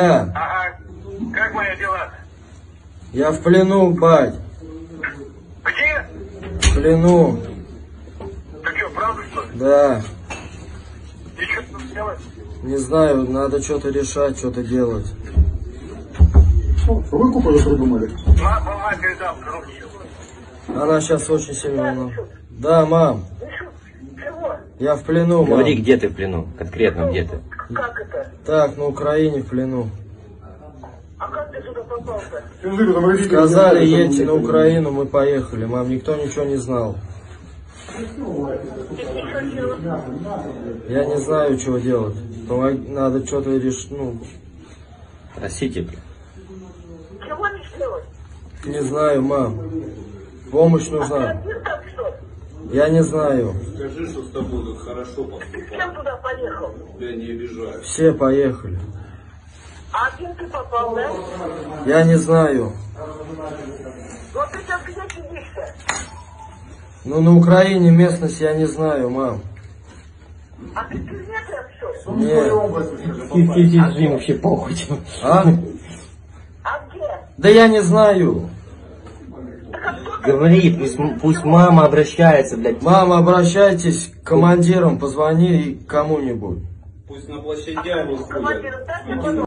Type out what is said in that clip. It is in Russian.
Ага. Как мои дела? Я в плену, бать. Где? В плену. Ты что, правда что ли? Да. И что тут делать? Не знаю, надо что-то решать, что-то делать. Вы купили придумали? Мама, матери дам, короче. Она сейчас очень сильно... Да, мам. Чего? Я в плену, мам. Говори, где ты в плену? Конкретно где ты? Как это? Так, на Украине в плену. А как ты сюда попал-то? Сказали, едьте на Украину, мы поехали. Мам, никто ничего не знал. Ты что делать? Я не знаю, что делать. Надо что-то решить, ну... Просите. Чего не сделать? Не знаю, мам. Помощь Ты нужна. один там что? Я не знаю. Скажи, что с тобой тут хорошо Ты с поступал. кем туда поехал? Тебя не обижаю. Все поехали. А один ты попал, да? Я не знаю. Вот ты сейчас где сидишься? Ну, на Украине местность я не знаю, мам. А ты в тюрьме прям что? Нет. Им вообще похуй. А? А где? Да я не знаю. Говори, пусть мама обращается, блядь. Мама, обращайтесь к командирам, позвони кому-нибудь. Пусть на площадях выходят. Командир, дай мне